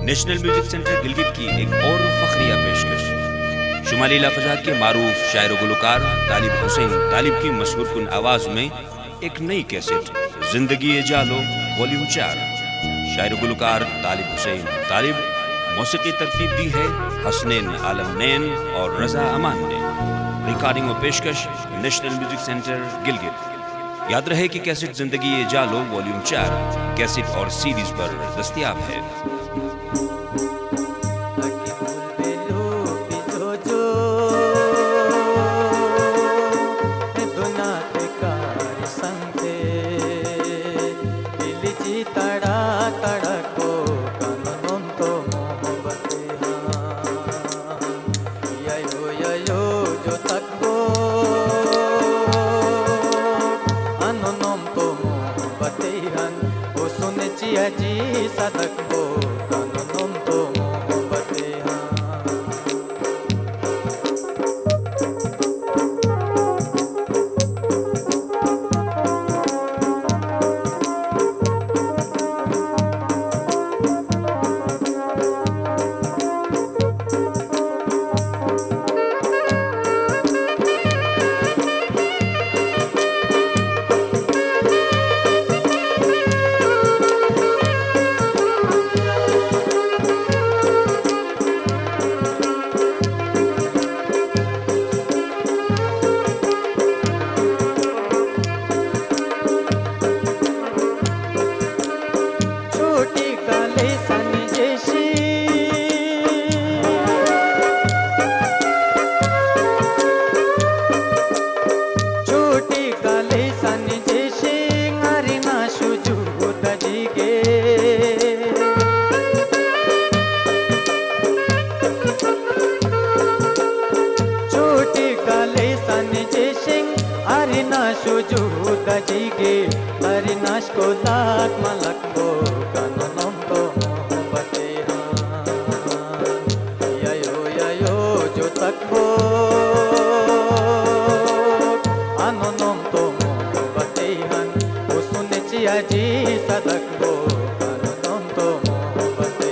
National music centre Gilgit की एक और फखरिया पेशकश। शुमाली लाफजात के मारूफ शायर व गुलकार तालिब हुसैन तालिब की मशहूर कुन आवाज में एक नई कैसेट जिंदगी ए जालो वॉल्यूम 4। शायर गुलकार तालिब हुसैन तालिब, मौसीकी तरतीब दी है हसनैन आलम नैन और रजा अमान ने। रिकॉर्डिंग व पेशकश नेशनल म्यूजिक सेंटर गिलगित। याद रहे कि कैसेट जिंदगी ए जालो वॉल्यूम 4 कैसेट और सीरीज पर दस्तयाब है। जी सदक को कानून तो मोहब्बते गे हरिनाश को लाख मलक वो कानून तो मोहब्बते यो जो तक वो आनोनम तो मोहब्बते हन वो सुने चिया जी सदक वो कानून तो मोहब्बते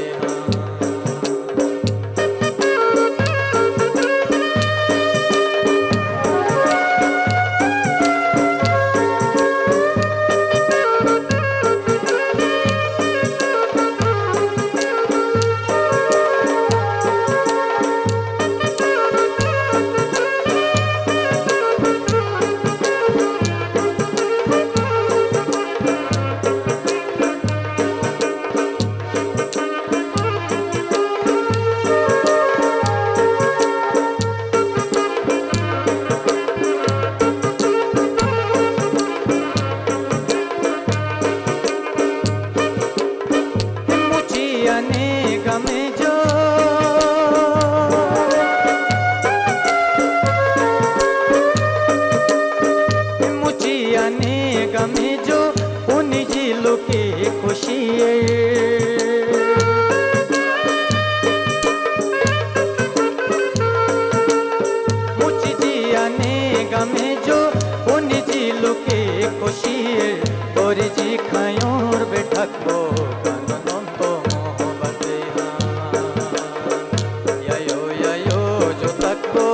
में जो उन जिलों के खुशी मुझे जिया ने गमे जो उन जिलों के खुशी और जी खायोर बैठक वो कानून तो मोहब्बते यो जो तक वो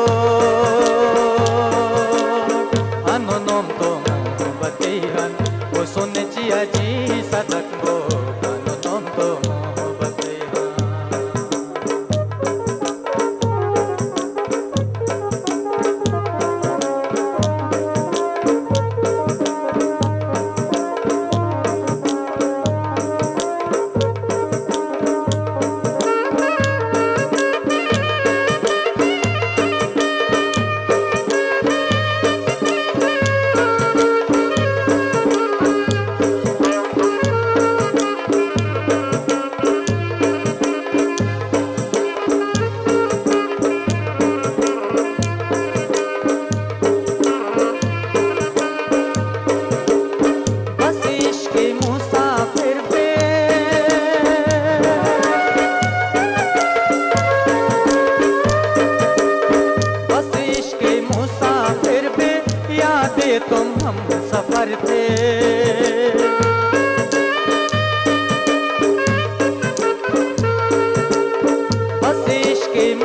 आनोनम तो वो सुने चिया जी सदक वो कानून तो मोहब्बते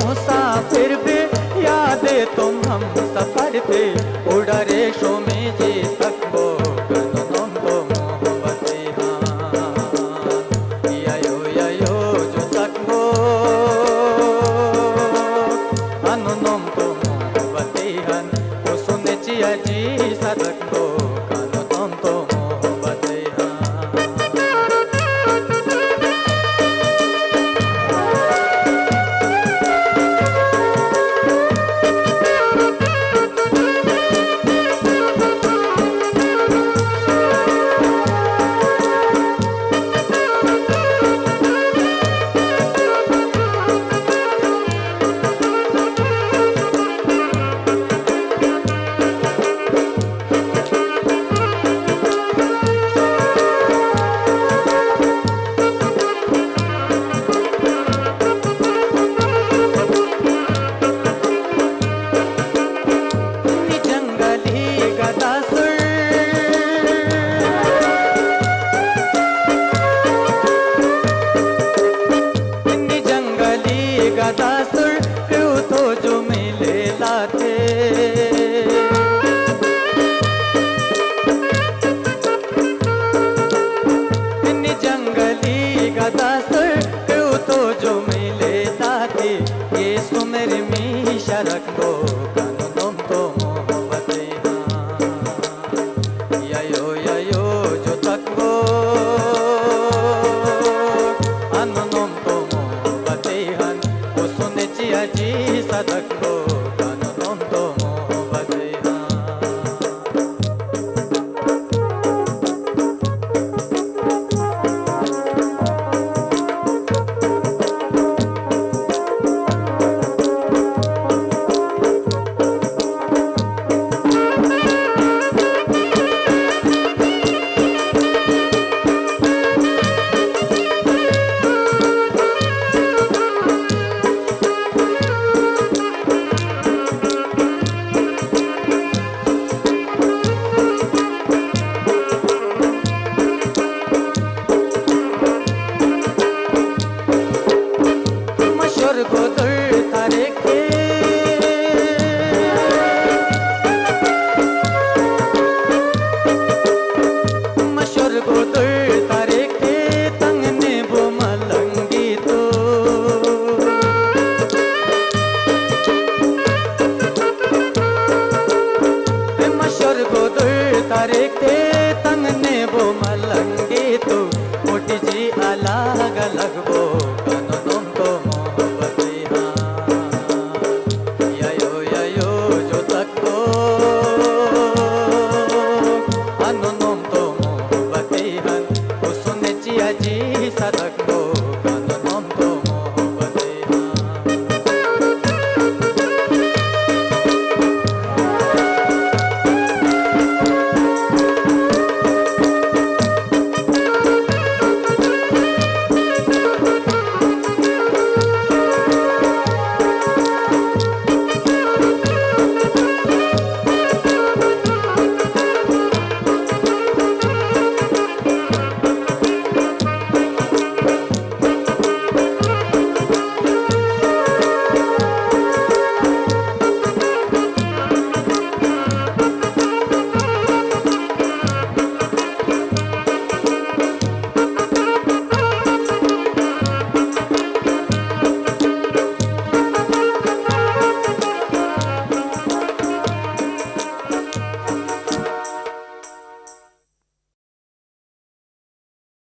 मुसाफिर भी यादे तुम हम सफर थे उड़ा रेशो में जी सकबो कननम तो मोहब्बते हाँ यायो जो सकबो कननम तो मोहब्बते हन वो सुने चिया जी सदकबो कननम तो मोहब्बते हाँ गदासुर क्यों तो जो मिले लाते जंगली गदासुर क्यों तो जो मिले लाते ये सुमेर में शरक दो कानून तो मोहब्बते हाँ यायो जो तक वो अननम तो मोहब्बते हन जी सदकबो कानून तो मोहब्बते हाँ तारे के तंग ने वो मलंगे तो